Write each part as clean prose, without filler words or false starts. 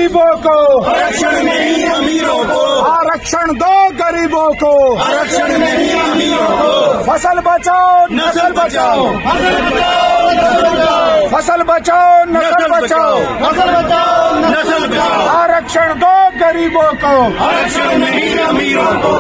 गरीबों को, आरक्षण नहीं अमीरों को, आरक्षण दो गरीबों को, आरक्षण नहीं अमीरों को। फसल बचाओ नस्ल बचाओ, फसल बचाओ नस्ल बचाओ, फसल बचाओ नस्ल बचाओ, आरक्षण दो गरीबों को, आरक्षण नहीं अमीरों को।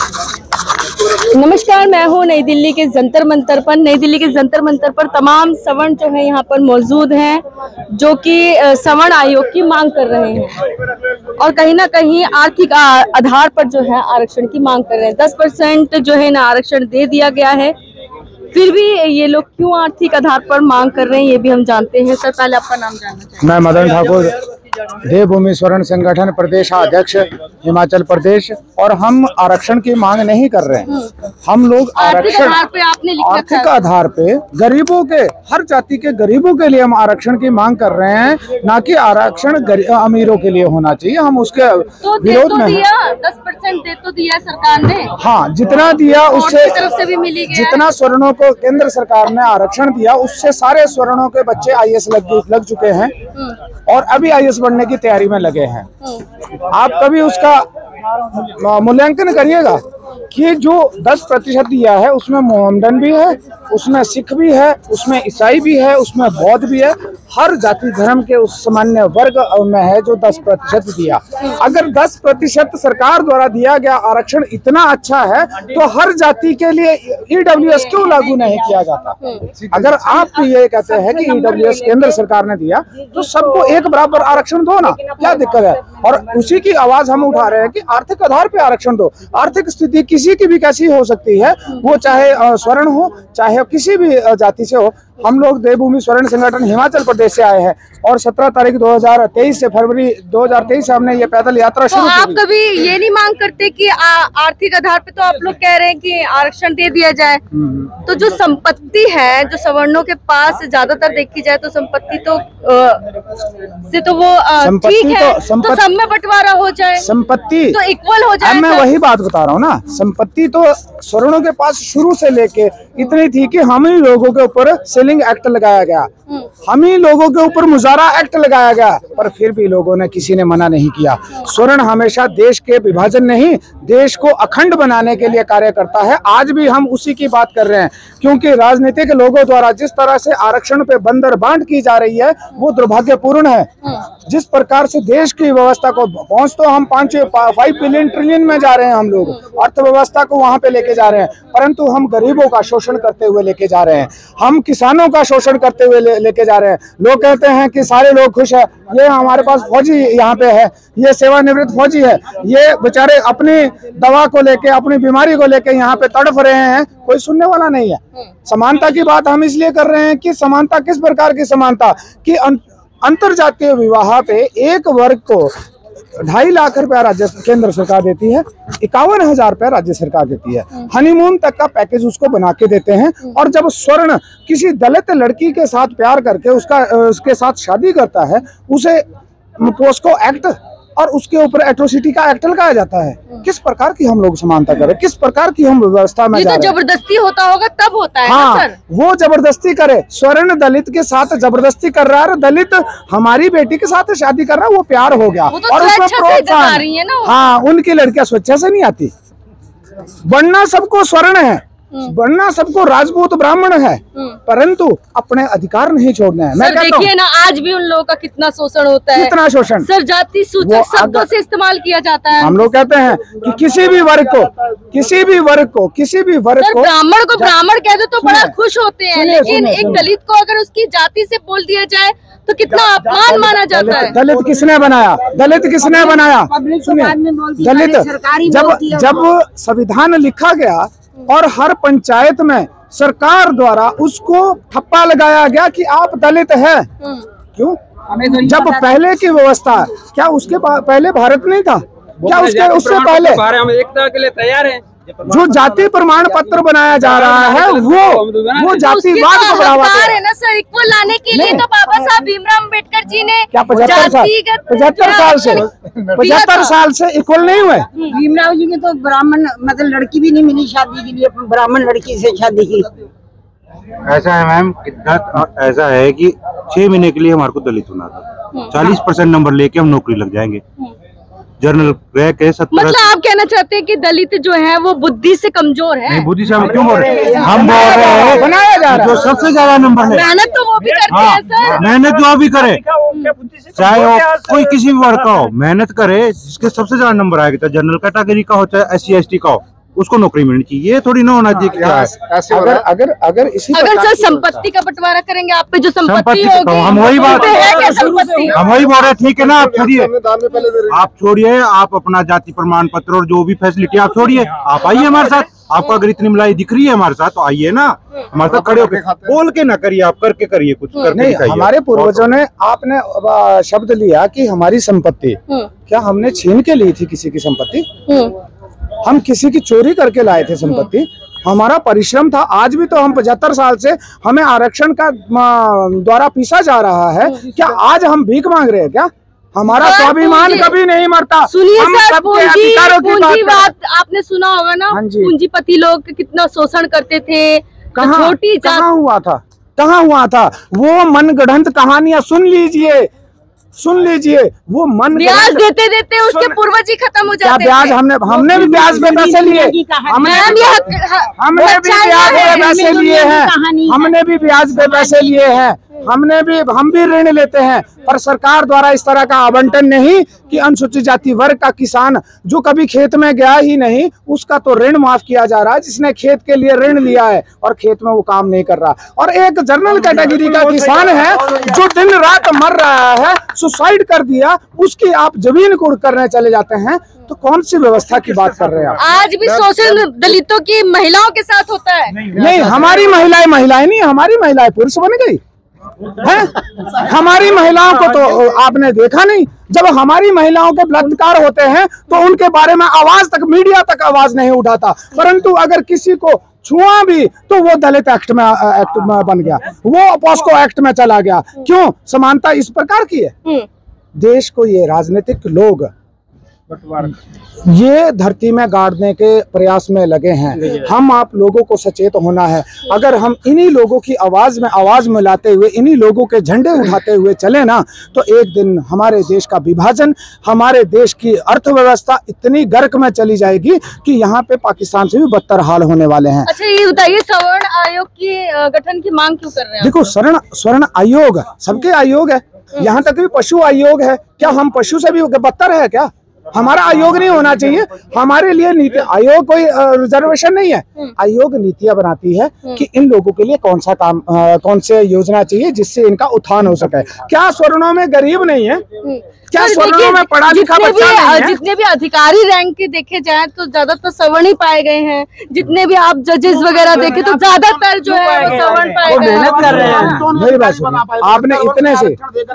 नमस्कार, मैं हूँ नई दिल्ली के जंतर मंतर पर। नई दिल्ली के जंतर मंतर पर तमाम सवर्ण जो है यहाँ पर मौजूद हैं, जो कि सवर्ण आयोग की मांग कर रहे हैं और कहीं ना कहीं आर्थिक आधार पर जो है आरक्षण की मांग कर रहे हैं। 10% जो है ना आरक्षण दे दिया गया है, फिर भी ये लोग क्यों आर्थिक आधार पर मांग कर रहे हैं ये भी हम जानते हैं। सर, पहले आपका नाम जानना चाहिए। मैं मदन ठाकुर, देवभूमि स्वर्ण संगठन प्रदेशाध्यक्ष हिमाचल प्रदेश। और हम आरक्षण की मांग नहीं कर रहे हैं, हम लोग आरक्षण आर्थिक आधार पे गरीबों के, हर जाति के गरीबों के लिए हम आरक्षण की मांग कर रहे हैं, ना कि आरक्षण अमीरों के लिए होना चाहिए। हम उसके विरोध में हैं। 10% दे तो दिया सरकार ने, हाँ, जितना दिया उससे तरफ से भी मिली गया। जितना स्वर्णों को केंद्र सरकार ने आरक्षण दिया उससे सारे स्वर्णों के बच्चे आईएएस लग चुके हैं और अभी आईएएस बनने की तैयारी में लगे हैं। आप कभी उसका मूल्यांकन करिएगा कि जो 10% दिया है उसमें मोहम्मदन भी है, उसमें सिख भी है, उसमें ईसाई भी है, उसमें बौद्ध भी है। हर जाति धर्म के उस सामान्य वर्ग में है जो 10% दिया। अगर 10% सरकार द्वारा दिया गया आरक्षण इतना अच्छा है तो हर जाति के लिए ईडब्ल्यूएस क्यों लागू नहीं किया जाता? अगर आप ये कहते हैं कि ईडब्ल्यूएस केंद्र सरकार ने दिया तो सबको एक बराबर आरक्षण दो ना, क्या दिक्कत है? और उसी की आवाज हम उठा रहे हैं कि आर्थिक आधार पे आरक्षण दो। आर्थिक स्थिति किसी की भी कैसी हो सकती है, वो चाहे स्वर्ण हो चाहे किसी भी जाति से हो। हम लोग देवभूमि स्वर्ण संगठन हिमाचल प्रदेश से आए हैं और 17 तारीख 2023 से फरवरी 2023 से हमने ये पैदल यात्रा शुरू की। आप कभी ये नहीं मांग करते कि आर्थिक आधार पे तो आप लोग कह रहे हैं कि आरक्षण दे दिया जाए, तो जो संपत्ति है, जो सवर्णों के पास ज्यादातर देखी जाए तो संपत्ति तो वो ठीक है, तो सब में बंटवारा हो जाए, संपत्ति तो इक्वल हो जाए। मैं वही बात बता रहा हूँ ना, संपत्ति तो स्वर्णों के पास शुरू से लेके इतनी थी कि हम ही लोगों के ऊपर सेलिंग एक्ट लगाया गया, हम ही लोगों के ऊपर मुजारा एक्ट लगाया गया, पर फिर भी लोगों ने, किसी ने मना नहीं किया। स्वर्ण हमेशा देश के विभाजन नहीं, देश को अखंड बनाने के लिए कार्य करता है। आज भी हम उसी की बात कर रहे हैं, क्योंकि राजनीतिक लोगों द्वारा जिस तरह से आरक्षण पे बंदर बांट की जा रही है वो दुर्भाग्यपूर्ण है। जिस प्रकार से देश की व्यवस्था को पहुंच, तो हम 5 बिलियन ट्रिलियन में जा रहे हैं, हम लोग अर्थव्यवस्था को वहां पे लेके जा रहे हैं, परंतु हम गरीबों का शोषण करते हुए लेके जा रहे हैं, हम किसानों का शोषण करते हुए लेके जा रहे हैं। लोग कहते हैं कि सारे लोग खुश है, ये हमारे पास फौजी यहाँ पे है, ये सेवानिवृत्त फौजी है, ये बेचारे अपनी दवा को लेके, अपनी बीमारी को लेके यहाँ पे तड़फ रहे हैं, कोई सुनने वाला नहीं है। समानता की बात हम इसलिए कर रहे हैं कि समानता किस प्रकार की समानता कि अंतरजातीय विवाह पे एक वर्ग को 2.5 लाख रुपया राज्य केंद्र सरकार देती है, 51,000 रुपया राज्य सरकार देती है। हनीमून तक का पैकेज उसको बना के देते हैं। और जब स्वर्ण किसी दलित लड़की के साथ प्यार करके उसके साथ शादी करता है, उसे पोस्को एक्ट और उसके ऊपर एट्रोसिटी का एक्ट लगाया जाता है। किस प्रकार की हम लोग समानता करें, किस प्रकार की हम व्यवस्था में जा रहे हैं? जबरदस्ती होता होगा तब होता है। हाँ, ना सर? वो जबरदस्ती करे, स्वर्ण दलित के साथ जबरदस्ती कर रहा है, दलित हमारी बेटी के साथ शादी कर रहा है, वो प्यार हो गया। तो और उसमें प्रोत्साहन, हाँ, उनकी लड़कियां स्वेच्छा से नहीं आती। बनना सबको स्वर्ण है, बनना सबको राजपूत ब्राह्मण है, परंतु अपने अधिकार नहीं छोड़ने हैं। मैं देखिए ना, आज भी उन लोगों का कितना शोषण होता है, कितना शोषण सर, जाति सूचक शब्दों से इस्तेमाल किया जाता है। हम लोग कहते हैं कि किसी भी वर्ग को ब्राह्मण को ब्राह्मण कह दो तो बड़ा खुश होते हैं, लेकिन एक दलित को अगर उसकी जाति से बोल दिया जाए तो कितना अपमान माना जाता है। दलित किसने बनाया? दलित किसने बनाया? सुनिए, दलित जब संविधान लिखा गया और हर पंचायत में सरकार द्वारा उसको ठप्पा लगाया गया कि आप दलित हैं। क्यों? जब पहले की व्यवस्था, क्या उसके पहले भारत नहीं था? क्या उससे पहले हम एकता के लिए तैयार हैं। जो जाति प्रमाण पत्र बनाया जा रहा है वो जातिवाद को बढ़ावा दे रहा है ना सर। इक्वल लाने के लिए तो बाबा साहब भीमराव अम्बेडकर जी ने क्या 75 साल से इक्वल नहीं हुए? भीमराव जी ने तो ब्राह्मण मतलब लड़की भी नहीं मिली शादी के लिए, ब्राह्मण लड़की से शादी की। ऐसा है मैम, ऐसा है कि 6 महीने के लिए हमारे को दलित होना था। 40% नंबर लेके हम नौकरी लग जाएंगे। जनरल रैंक है 70। मतलब आप कहना चाहते हैं कि दलित जो है वो बुद्धि से कमजोर है? नहीं, बुद्धि से हम क्यों बोल रहे हैं? हम बोल रहे हैं बनाया जा रहा है जो सबसे ज्यादा नंबर है। मेहनत तो वो भी करते हैं सर। मेहनत जो भी करे, चाहे वो कोई किसी भी वर्ग का हो, मेहनत करे, जिसके सबसे ज्यादा नंबर आएगा, चाहे जनरल कैटेगरी का हो चाहे SC ST का हो, उसको नौकरी मिलनी चाहिए। ये थोड़ी ना होना चाहिए कि क्या है। अगर इसी अगर सर संपत्ति का बंटवारा करेंगे, आप पे जो संपत्ति संपत्ति होगी, हम वही बात है क्या संपत्ति? हम वही बोल रहे हैं, ठीक है ना, आप छोड़िए, आप अपना जाति प्रमाण पत्र और जो भी फैसिलिटी आप छोड़िए, आप आइए हमारे साथ। आपको अगर इतनी मलाई दिख रही है हमारे साथ तो आइए ना, हमारे साथ खड़े होकर, बोल के ना करिए, आप करके करिए, कुछ करके नहीं। दिखाइए। हमारे पूर्वजों ने, आपने शब्द लिया कि हमारी संपत्ति, क्या हमने छीन के ली थी किसी की संपत्ति? हम किसी की चोरी करके लाए थे संपत्ति? हमारा परिश्रम था। आज भी तो हम 75 साल से हमें आरक्षण का द्वारा पीसा जा रहा है। क्या आज हम भीख मांग रहे हैं क्या? हमारा स्वाभिमान कभी नहीं मरता। सुनिए हम सर, सबके अधिकारों की बात पूंजीवाद आपने सुना होगा ना, हाँ जी। पूंजीपति लोग कितना शोषण करते थे। छोटी कहाँ हुआ था? कहाँ हुआ था? वो मनगढ़ंत कहानियां सुन लीजिए, सुन लीजिए। वो मन ब्याज देते देते उसके पूर्वज ही खत्म हो क्या जाते ब्याज? थे। हमने भी ब्याज पे पैसे लिए, हमने भी ब्याज पे पैसे लिए हैं, हमने भी ब्याज पे पैसे लिए हैं, हम भी ऋण लेते हैं। पर सरकार द्वारा इस तरह का आवंटन नहीं कि अनुसूचित जाति वर्ग का किसान जो कभी खेत में गया ही नहीं, उसका तो ऋण माफ किया जा रहा है, जिसने खेत के लिए ऋण लिया है और खेत में वो काम नहीं कर रहा। और एक जनरल कैटेगरी का किसान है जो दिन रात मर रहा है, सुसाइड कर दिया, उसकी आप जमीन कुड़ करने चले जाते हैं। तो कौन सी व्यवस्था की बात कर रहे हैं आप? आज भी शोषण दलितों की महिलाओं के साथ होता है। नहीं, हमारी महिलाएं नहीं, हमारी महिलाएं पुरुष बन गई है। हमारी महिलाओं को तो आपने देखा नहीं। जब हमारी महिलाओं के बलात्कार होते हैं तो उनके बारे में आवाज तक, मीडिया तक आवाज नहीं उठाता, परंतु अगर किसी को छुआ भी तो वो दलित एक्ट में बन गया, वो पॉस्को एक्ट में चला गया। क्यों? समानता इस प्रकार की है। देश को ये राजनीतिक लोग ये धरती में गाड़ने के प्रयास में लगे हैं। हम आप लोगों को सचेत होना है। अगर हम इन्हीं लोगों की आवाज में आवाज मिलाते हुए, इन्हीं लोगों के झंडे उठाते हुए चले ना, तो एक दिन हमारे देश का विभाजन, हमारे देश की अर्थव्यवस्था इतनी गर्क में चली जाएगी कि यहाँ पे पाकिस्तान से भी बदतर हाल होने वाले हैं। अच्छा, ये बताइए, सवर्ण आयोग की गठन की मांग क्यों कर रहे हैं? देखो, स्वर्ण आयोग सबके आयोग है, यहाँ तक भी पशु आयोग है। क्या हम पशु से भी बदतर है क्या? हमारा आयोग नहीं होना चाहिए? हमारे लिए नीति आयोग कोई रिजर्वेशन नहीं है। आयोग नीतियां बनाती है कि इन लोगों के लिए कौन सा काम, कौन से योजना चाहिए जिससे इनका उत्थान हो सके। क्या स्वर्णों में गरीब नहीं है? क्या स्वर्णों में पढ़ा लिखा बच्चा नहीं है? जितने भी अधिकारी रैंक के देखे जाए तो ज्यादातर सवर्ण ही पाए गए हैं। जितने भी आप जजेस वगैरह देखे तो ज्यादातर जो है वो सवर्ण पाए गए हैं। कर रहे हैं। मेरी बात सुनिए, आपने इतने से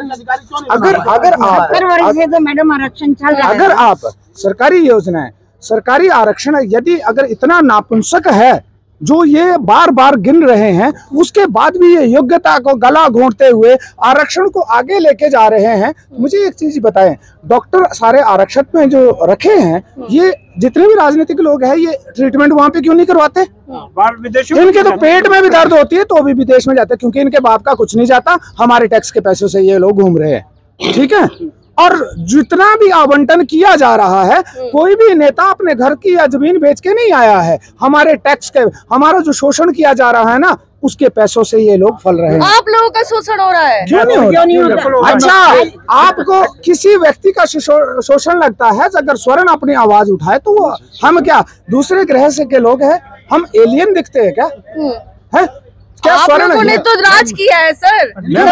अगर आप सरकारी योजनाएं, सरकारी आरक्षण, यदि अगर इतना नापुंसक है जो ये बार बार गिन रहे हैं, उसके बाद भी ये योग्यता को गला घोंटते हुए आरक्षण को आगे लेके जा रहे हैं। मुझे एक चीज बताएं, डॉक्टर सारे आरक्षण में जो रखे हैं, ये जितने भी राजनीतिक लोग हैं, ये ट्रीटमेंट वहां पे क्यों नहीं करवाते? इनके तो पेट में भी दर्द होती है तो भी विदेश में जाते हैं, क्योंकि इनके बाप का कुछ नहीं जाता। हमारे टैक्स के पैसों से ये लोग घूम रहे हैं, ठीक है। और जितना भी आवंटन किया जा रहा है, कोई भी नेता अपने घर की या जमीन बेच के नहीं आया है। हमारे टैक्स के, हमारा जो शोषण किया जा रहा है ना, उसके पैसों से ये लोग फल रहे हैं। आप लोगों का शोषण हो रहा है? क्यों नहीं हो रहा? अच्छा, आपको किसी व्यक्ति का शोषण लगता है अगर स्वर्ण अपनी आवाज उठाए तो वो, हम क्या दूसरे ग्रह से के लोग हैं? हम एलियन दिखते हैं क्या? है क्या? आप लोगों ने तो राज किया है सर। एक मिनट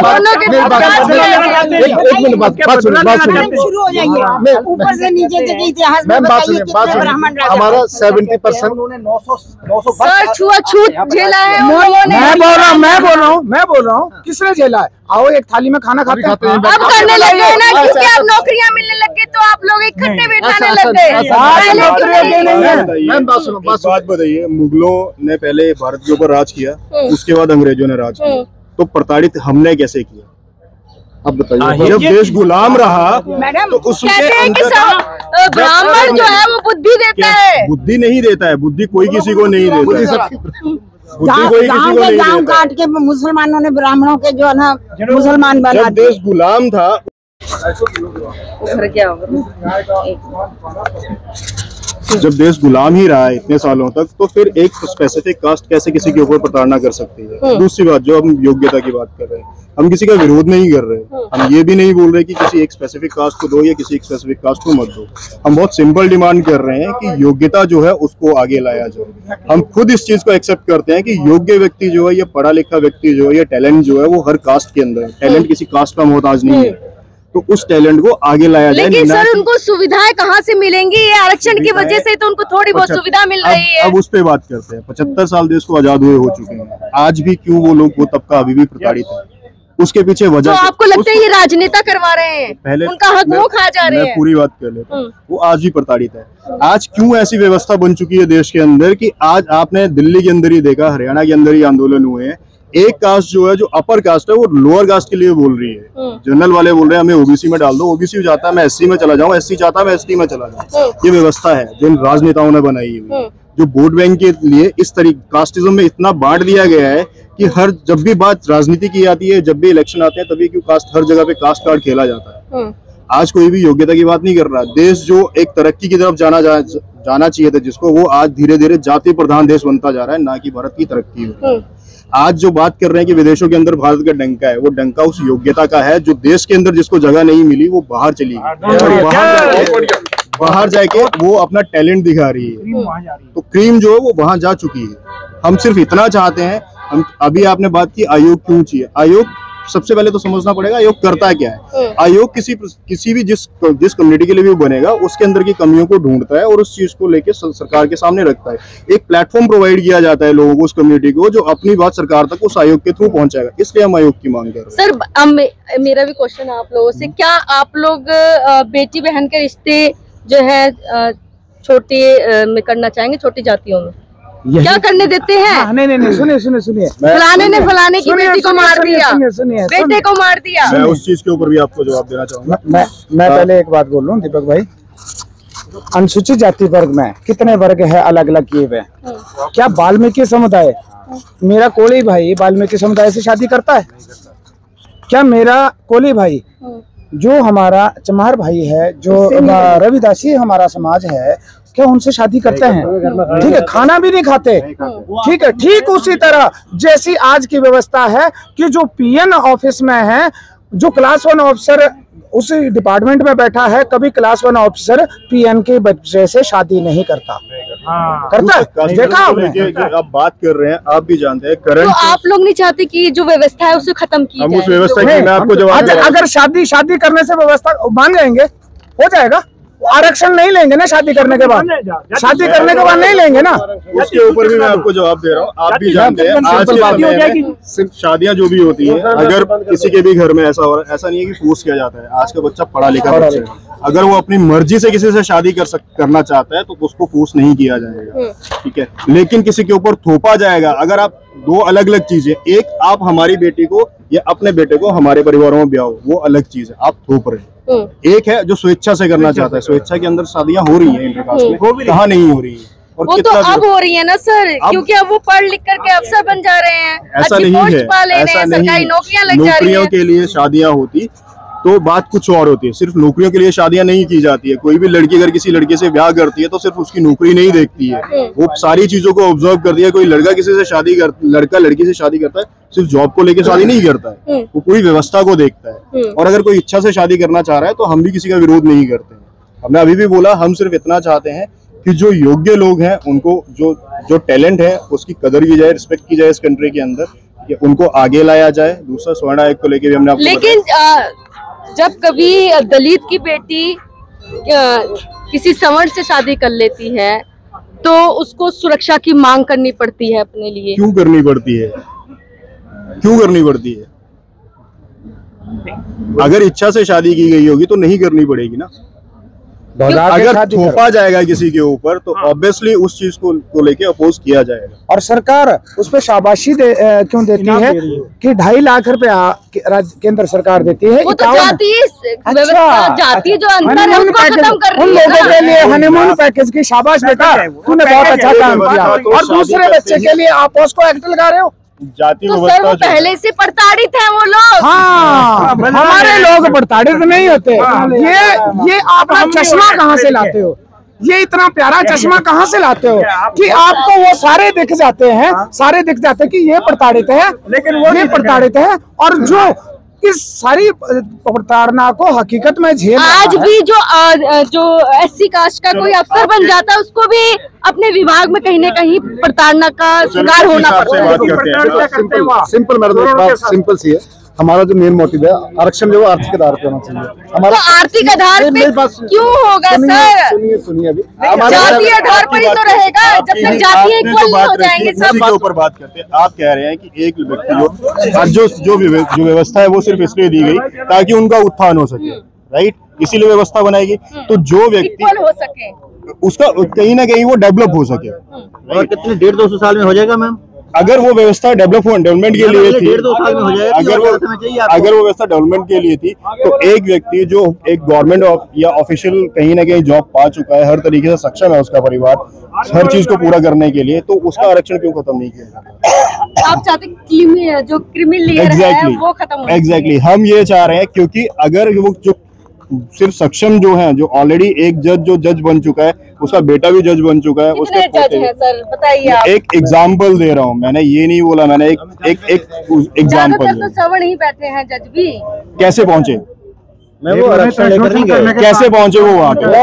बात शुरू हो जाइए, ऊपर से नीचे तक इतिहास में बताइए कितने ब्राह्मण राजा। हमारा 70% सर छुआछूत झेला है उन लोगों ने। मैं बोल रहा हूँ किसने झेला है? आओ एक थाली में खाना खाते हैं। अब करने लग गए ना, क्योंकि अब नौकरियां मिलने लग गई तो आप लोग इकट्ठे बैठाने लग गए। बात बताइए, मुगलों ने पहले भारत के ऊपर राज किया, उसके बाद अंग्रेजों ने राज किया, तो प्रताड़ित हमने कैसे किया? अब बताइए। जब देश गुलाम रहा तो उसके अंदर ब्राह्मण जो है वो बुद्धि देता है। बुद्धि नहीं देता है, बुद्धि कोई किसी को नहीं देता है। बुद्धि कोई किसी को नहीं गाँव देता। काट के मुसलमानों ने ब्राह्मणों के जो है ना मुसलमान बना जब देश गुलाम था, क्या होगा? जब देश गुलाम ही रहा है इतने सालों तक, तो फिर एक स्पेसिफिक कास्ट कैसे किसी के ऊपर प्रताड़ना कर सकती है। दूसरी बात, जो हम योग्यता की बात कर रहे हैं, हम किसी का विरोध नहीं कर रहे, हम ये भी नहीं बोल रहे कि किसी एक स्पेसिफिक कास्ट को दो या किसी एक स्पेसिफिक कास्ट को मत दो। हम बहुत सिंपल डिमांड कर रहे हैं कि योग्यता जो है उसको आगे लाया जाए। हम खुद इस चीज को एक्सेप्ट करते हैं कि योग्य व्यक्ति जो है, ये पढ़ा लिखा व्यक्ति जो है, ये टैलेंट जो है, वो हर कास्ट के अंदर है। टैलेंट किसी कास्ट का मोहताज नहीं है, तो उस टैलेंट को आगे लाया जाए। लेकिन सर उनको सुविधाएं कहाँ से मिलेंगी? ये आरक्षण की वजह से तो उनको थोड़ी बहुत सुविधा मिल रही है। अब उस पे बात करते हैं। 75 साल देश को आजाद हुए हो चुके हैं, आज भी क्यों वो लोग, वो तबका अभी भी प्रताड़ित है? उसके पीछे वजह तो आपको लगता है ये राजनेता करवा रहे हैं? पहले उनका हक वो खा जा रहे हैं। मैं पूरी बात कर लेता हूँ। वो आज भी प्रताड़ित है। आज क्यों ऐसी व्यवस्था बन चुकी है देश के अंदर कि आज आपने दिल्ली के अंदर ही देखा, हरियाणा के अंदर ही आंदोलन हुए हैं। एक कास्ट जो है, जो अपर कास्ट है, वो लोअर कास्ट के लिए बोल रही है। जनरल वाले बोल रहे हैं हमें ओबीसी में डाल दो, ओबीसी चाहता है मैं एससी में चला जाऊं, एससी चाहता है मैं एसटी में चला जाऊं। ये व्यवस्था है जो इन राजनेताओं ने बनाई हुई, जो वोट बैंक के लिए इस तरीके कास्टिज्म में इतना बांट दिया गया है कि हर जब भी बात राजनीति की आती है, जब भी इलेक्शन आते हैं, तभी क्यों कास्ट, हर जगह पे कास्ट कार्ड खेला जाता है। आज कोई भी योग्यता की बात नहीं कर रहा। देश जो एक तरक्की की तरफ जाना चाहिए था जिसको, वो आज धीरे धीरे जाति प्रधान देश बनता जा रहा है, ना कि भारत की तरक्की हो। आज जो बात कर रहे हैं कि विदेशों के अंदर भारत का डंका है, वो डंका उस योग्यता का है जो देश के अंदर जिसको जगह नहीं मिली वो बाहर चली गई, बाहर जाके वो अपना टैलेंट दिखा रही है। तो क्रीम जो है वो वहां जा चुकी है। हम सिर्फ इतना चाहते हैं। हम अभी आपने बात की आयोग क्यों चाहिए। आयोग सबसे पहले तो समझना पड़ेगा आयोग करता क्या है। आयोग किसी भी जिस कम्युनिटी के लिए भी बनेगा, उसके अंदर की कमियों को ढूंढता है और उस चीज को लेके सरकार के सामने रखता है। एक प्लेटफॉर्म प्रोवाइड किया जाता है लोगों को, उस कम्युनिटी को, जो अपनी बात सरकार तक उस आयोग के थ्रू पहुंचाएगा। इसलिए हम आयोग की मांग कर रहे हैं। सर अब मेरा भी क्वेश्चन आप लोगों से, क्या आप लोग बेटी बहन के रिश्ते जो है छोटे में करना चाहेंगे, छोटी जातियों में? क्या करने देते हैं? नहीं, सुनिए। फलाने ने फलाने की बेटी को मार दिया, बेटे को मार दिया। मैं उस चीज के ऊपर भी आपको जवाब देना चाहूंगा। मैं पहले एक बात बोल लूं दीपक भाई, अनुसूचित जाति वर्ग में कितने वर्ग है अलग अलग किए हुए? क्या वाल्मीकि समुदाय, मेरा कोली भाई वाल्मीकि समुदाय से शादी करता है? क्या मेरा कोली भाई, जो हमारा चमार भाई है, जो रविदासी हमारा समाज है, क्या उनसे शादी करते हैं? ठीक है, खाना भी नहीं खाते। ठीक है, ठीक उसी तरह जैसी आज की व्यवस्था है कि जो पीएन ऑफिस में है, जो क्लास 1 ऑफिसर उस डिपार्टमेंट में बैठा है, कभी क्लास 1 ऑफिसर पीएन के बच्चे से शादी नहीं करता। करता है? देखा आपने? आप बात कर रहे हैं, आप भी जानते हैं करंट। तो आप लोग नहीं चाहते कि जो व्यवस्था है उसे खत्म की हम जाए? उस व्यवस्था की मैं आपको जवाब अगर शादी करने से व्यवस्था मान जाएंगे, हो जाएगा। आरक्षण नहीं लेंगे ना शादी करने के बाद, शादी करने के बाद नहीं लेंगे ना। उसके ऊपर भी मैं आपको जवाब दे रहा हूँ। आप भी जानते हैं आज के समय में सिर्फ शादियां जो भी होती हैं, अगर किसी के भी घर में ऐसा हो रहा है, ऐसा नहीं है कि फोर्स किया जाता है। आज का बच्चा पढ़ा लिखा बच्चा है, अगर वो अपनी मर्जी से किसी से शादी करना चाहता है तो उसको फोर्स नहीं किया जाएगा, ठीक है। लेकिन किसी के ऊपर थोपा जाएगा। अगर आप दो अलग अलग चीजें, एक आप हमारी बेटी को या अपने बेटे को हमारे परिवारों में ब्याह हो, वो अलग चीज है, आप थोप रहे हैं। एक है जो स्वेच्छा से करना चाहता है, स्वेच्छा के अंदर शादियां हो रही हैं इंटरकास्ट में, कहाँ नहीं हो रही है। और वो तो अब हो रही है ना सर, क्योंकि अब वो पढ़ लिख करके अफसर बन जा रहे हैं, ऐसा अच्छी नहीं पोस्ट है, पा ले रहे हैं, सरकारी नौकरियां लग जा रही हैं। नौकरियों के लिए शादियां होती तो बात कुछ और होती है। सिर्फ नौकरियों के लिए शादियां नहीं की जाती है। कोई भी लड़की अगर किसी लड़के से ब्याह करती है तो सिर्फ उसकी नौकरी नहीं देखती है, वो सारी चीजों को ऑब्जर्व करती है। कोई लड़का किसी से लड़का लड़की से शादी करता है, सिर्फ जॉब को लेकर शादी नहीं करता है, वो पूरी व्यवस्था को देखता है। और अगर कोई इच्छा से शादी करना चाह रहा है तो हम भी किसी का विरोध नहीं करते। हमने अभी भी बोला, हम सिर्फ इतना चाहते हैं कि जो योग्य लोग हैं उनको जो टैलेंट है उसकी कदर की जाए, रिस्पेक्ट की जाए इस कंट्री के अंदर, उनको आगे लाया जाए। दूसरा स्वर्ण आयोग को लेकर भी हमने आपको लेकिन जब कभी दलित की बेटी किसी सवर्ण से शादी कर लेती है तो उसको सुरक्षा की मांग करनी पड़ती है अपने लिए। क्यों करनी पड़ती है? क्यों करनी पड़ती है? अगर इच्छा से शादी की गई होगी तो नहीं करनी पड़ेगी ना। अगर थोपा जाएगा किसी के ऊपर तो ऑब्वियसली उस चीज को लेके अपोज किया जाएगा। और सरकार उस पर शाबाशी क्यों देती है कि 2.5 लाख रुपया केंद्र सरकार देती है। वो तो जातीय जो अंतर है उसको खत्म कर रही है। उन लोगों के लिए हनीमून पैकेज की शाबाश बेटा, तूने बहुत अच्छा काम किया। और दूसरे बच्चे के लिए आप उसको एक्ट लगा रहे हो। जाति तो सर वो पहले से प्रताड़ित हैं वो लोग। हाँ, हमारे लोग प्रताड़ित नहीं होते। ये आप चश्मा कहाँ से लाते हो? ये इतना प्यारा चश्मा कहाँ से लाते हो कि आपको वो सारे दिख जाते हैं कि ये प्रताड़ित है, लेकिन वो ये प्रताड़ित है। और जो इस सारी प्रताड़ना को हकीकत में झेल आज भी जो SC कास्ट का कोई अफसर बन जाता है उसको भी अपने विभाग में कहीं न कहीं प्रताड़ना का शिकार होना पड़ता है। सिंपल बात सिंपल सी है। हमारा जो मेन मोटिव है आरक्षण जो आर्थिक आधार पे होना चाहिए। हमारा तो आर्थिक आधार पे क्यों होगा सर? सुनिए अभी जातीय आधार पर ही तो रहेगा जब तक जातीय इक्वल नहीं हो जाएंगे। सब के ऊपर बात करते हैं। आप कह रहे हैं कि एक व्यक्ति जो व्यवस्था है वो सिर्फ इसलिए दी गई ताकि उनका उत्थान हो सके, राइट? इसीलिए व्यवस्था बनाएगी तो जो व्यक्ति इक्वल हो सके उसका कहीं ना कहीं वो डेवलप हो सके। और कितने 150-200 साल में हो जाएगा मैम? अगर वो व्यवस्था डेवलपमेंट के लिए थी, 1.5-2 साल में हो जाएगा। अगर वो व्यवस्था डेवलपमेंट के लिए थी तो एक व्यक्ति जो एक गवर्नमेंट या ऑफिशियल कहीं ना कहीं जॉब पा चुका है, हर तरीके से सक्षम है उसका परिवार हर चीज को पूरा करने के लिए, तो उसका आरक्षण क्यों खत्म नहीं किया जाता? आप चाहते जो क्रिमिनल है वो खत्म हो? एग्जैक्टली हम ये चाह रहे हैं क्योंकि अगर वो जो सिर्फ सक्षम जो है, जो ऑलरेडी एक जज बन चुका है, उसका बेटा भी जज बन चुका है, उसके जज हैं सर बताइए आप? एक एग्जाम्पल दे रहा हूँ, मैंने ये नहीं बोला, मैंने एक एग्जाम्पल। तो सवर्ण ही बैठे हैं जज भी। कैसे पहुंचे? मैं वो आरक्षण लेकर नहीं गया। कैसे पहुंचे वो वहाँ पे?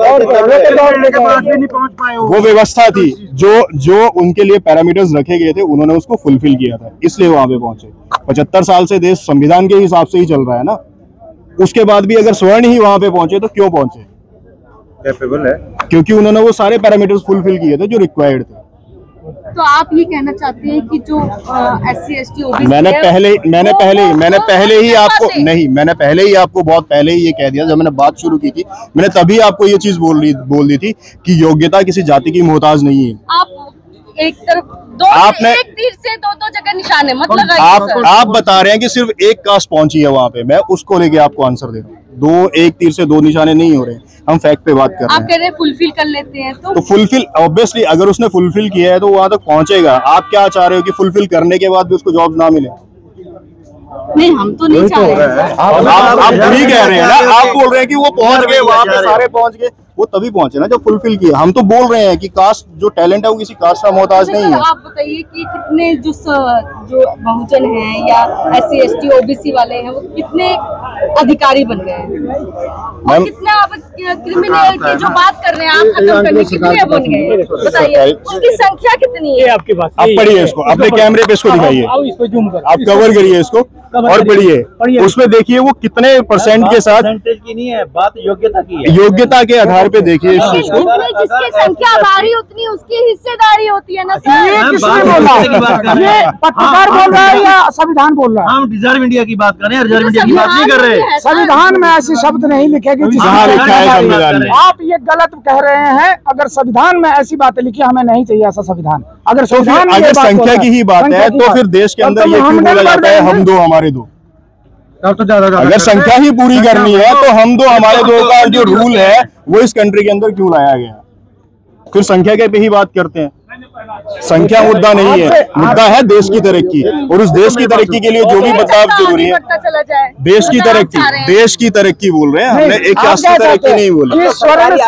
वो व्यवस्था थी जो उनके लिए पैरामीटर्स रखे गए थे, उन्होंने उसको फुलफिल किया था, इसलिए वहाँ पे पहुंचे। 75 साल से देश संविधान के हिसाब से ही चल रहा है ना। उसके बाद भी अगर स्वर्ण ही वहां पे पहुंचे तो क्यों पहुंचे? कैपेबल है क्योंकि उन्होंने वो सारे पैरामीटर्स फुलफिल किए थे जो रिक्वायर्ड थे। तो आप ये कहना चाहते हैं कि जो SC ST OBC मैंने पहले ही आपको बहुत पहले ही ये कह दिया, जब मैंने बात शुरू की थी मैंने तभी आपको ये चीज बोल दी थी कि योग्यता किसी जाति की मोहताज नहीं है। आप एक तरफ एक तीर से दो जगह निशाने मत लगाइए। आप बता रहे हैं कि सिर्फ एक कास्ट पहुंची है वहां पे, मैं उसको लेके आपको आंसर दे रहा हूँ। एक तीर से 2 निशाने नहीं हो रहे, हम फैक्ट पे बात कर रहे हैं। आप कह रहे हैं फुलफिल कर लेते हैं तो फुलफिल ऑब्वियसली अगर उसने फुलफिल किया है तो वहां तक पहुंचेगा। आप क्या चाह रहे हो कि फुलफिल करने के बाद भी उसको जॉब्स ना मिले? नहीं, हम तो नहीं चाह रहे। आप नहीं कह रहे हैं ना, आप बोल रहे हैं कि वो पहुंच गए, वहां पे सारे पहुंच गए। वो तभी पहुंचे ना जब फुलफिल किया। हम तो बोल रहे हैं कि कास्ट जो टैलेंट है वो किसी कास्ट का मोहताज नहीं है। आप बताइए कि कितने जो बहुजन हैं या SC ST OBC वाले हैं वो कितने अधिकारी बन गए हैं? और कितना आप क्रिमिनल की जो बात कर रहे हैं आप खत्म करने कितने बन गए बताइए? उसकी संख्या कितनी है? आपके पास आप पढ़िए इसको, अपने कैमरे पे इसको दिखाइए, आप कवर करिए इसको और पढ़िए। उसमें देखिए वो कितने % के साथ की नहीं है बात, योग्यता की है। योग्यता के आधार पे देखिए इस चीज को। जिसकी संख्या भारी उतनी उसकी हिस्सेदारी होती है ना सर। ये किसने बोला? ये पत्रकार बोल रहा है या संविधान बोल रहा है? हम रिजर्व इंडिया की बात कर रहे हैं, रिजर्व इंडिया की बात नहीं कर रहे। संविधान में ऐसे शब्द नहीं लिखे कि जहाँ लिखा है संविधान में। आप ये गलत कह रहे हैं। अगर संविधान में ऐसी बातें लिखी, हमें नहीं चाहिए ऐसा संविधान। अगर संविधान अगर संख्या की ही बात है तो फिर देश के अंदर ये क्यों बोला जाता है हम दो हमारे दो? अगर संख्या ही पूरी करनी है तो हम दो हमारे दो का जो रूल है वो इस कंट्री के अंदर क्यों लाया गया? फिर संख्या के पे ही बात करते हैं। संख्या मुद्दा नहीं है, मुद्दा है देश की तरक्की। और उस देश की तरक्की के लिए जो भी बदलाव जरूरी है, देश की तरक्की बोल रहे हैं, हमने एक कास्ट की तरक्की नहीं बोली। स्वर्ण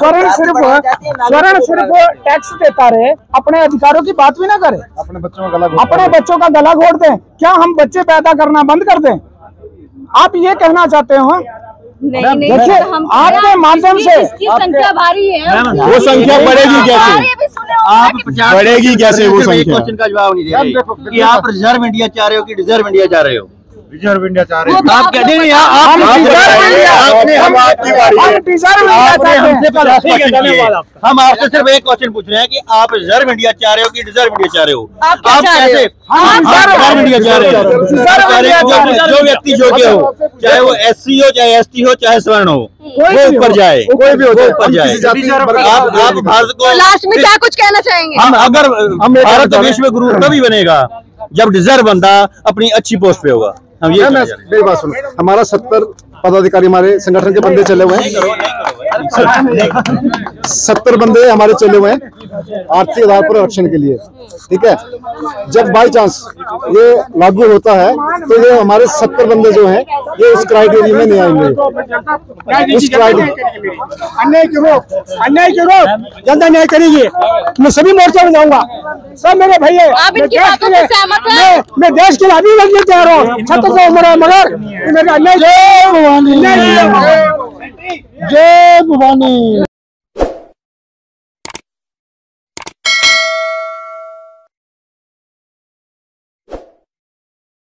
सिर्फ टैक्स देता रहे, अपने अधिकारों की बात भी ना करे, अपने बच्चों का गला घोट दें। क्या हम बच्चे पैदा करना बंद कर दें? आप ये कहना चाहते हो? नहीं, देखिए आपके माध्यम से संख्या भारी है, वो संख्या बढ़ेगी कैसे? बढ़ेगी कैसे वो संख्या? क्वेश्चन का जवाब नहीं दे रहे कि आप रिजर्व इंडिया चाह रहे हो कि डिजर्व इंडिया चाह रहे हो? रिजर्व इंडिया चाह रहे हैं। आप क्या नहीं, हम आपकी बारी है। आपने हमसे 50 क्वेश्चन किए। हम आपसे सिर्फ एक क्वेश्चन पूछ रहे हैं कि आप रिजर्व इंडिया चाह रहे हो कि डिजर्व इंडिया चाह रहे हो? आप क्या चाह रहे हो? कैसे रिजर्व इंडिया चाह रहे हो? जो व्यक्ति योग्य हो, चाहे वो SC हो, चाहे ST हो, चाहे स्वर्ण हो, वो ऊपर जाए, कोई भी हो जाए, ऊपर जाए। आप भारत को लास्ट में क्या कुछ कहना चाहेंगे? हम भारत विश्व गुरु तभी बनेगा जब डिजर्व बंदा अपनी अच्छी पोस्ट पे होगा। हम ये मेरी बात सुनो, हमारा 70 पदाधिकारी हमारे संगठन के बंदे चले हुए हैं, 70 बंदे हमारे चले हुए हैं आर्थिक आधार पर आरक्षण के लिए, ठीक है। जब बाई चांस ये लागू होता है तो ये हमारे 70 बंदे जो हैं ये उस क्राइटेरिया में नहीं आएंगे। उस अन्याय के विरोध जनता न्याय करेगी। मैं सभी मोर्चा में जाऊंगा, सब मेरे भैया। आप इनकी बातों से सहमत हैं? मैं देश के लिए अभी लड़ने तैयार हूँ, 36 उम्र है, मगर मेरे अन्याय जय भवानी।